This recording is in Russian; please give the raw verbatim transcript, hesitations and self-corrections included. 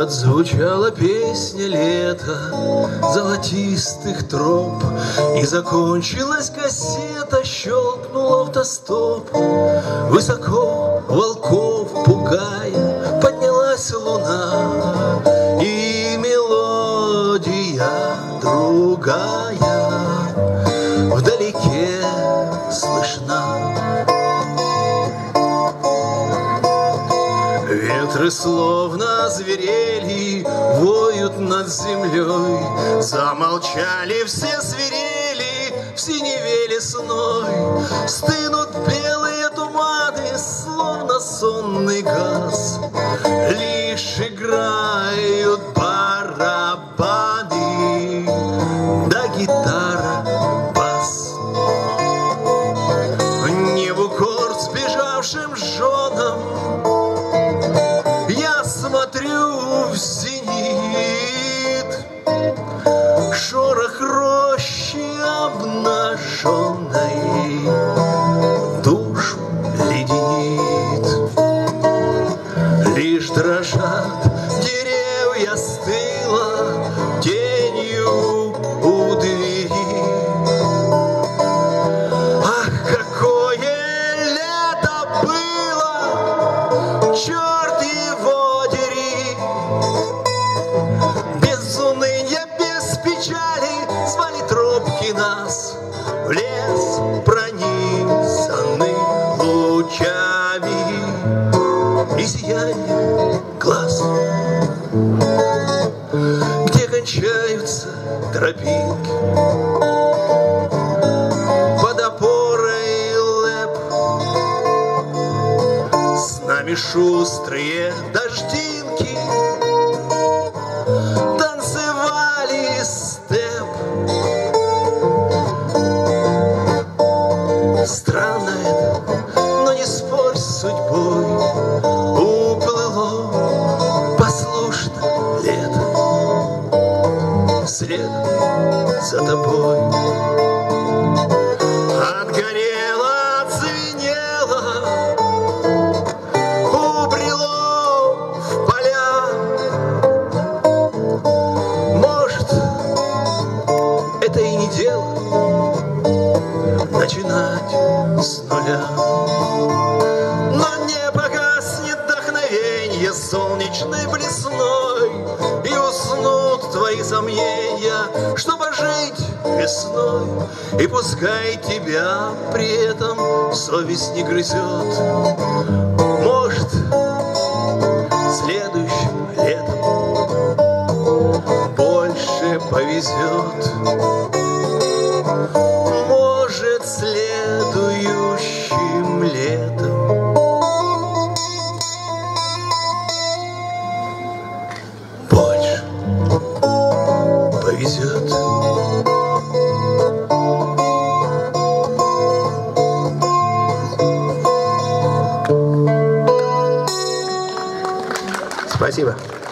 Отзвучала песня лета золотистых троп, и закончилась кассета, щелкнул автостоп. Высоко волков пугая поднялась луна, и мелодия другая вдалеке слышна. Ветры словно озверели, воют над землей. Замолчали все свирели в синеве лесной. Стынут белые туманы, словно сонный газ. Лишь играют барабаны да гитара бас. Не в укор сбежавшим женам смотрю в зенит, шорох рощи обнаженной душу леденит. Лишь дрожат деревья стыла тенью у двери. Ах, какое лето было! Черт его дери! Без уныния, без печали звали тропки нас в лес, пронизанный лучами и сияние глаз, где кончаются тропинки под опорой лэп. С нами шустрые дождинки танцевали степ. Странно это, но не спорь с судьбой. Уплыло послушно лето вслед за тобой. Отгорело, отзвенело, убрело в поля. Может, это и не дело начинать с нуля, но не погаснет вдохновенье солнечной блесной, и уснут твои сомнения, чтобы жить весной. И пускай тебя при этом совесть не грызет, может, следующим летом больше повезет. Может, следующим летом больше повезет. Спасибо.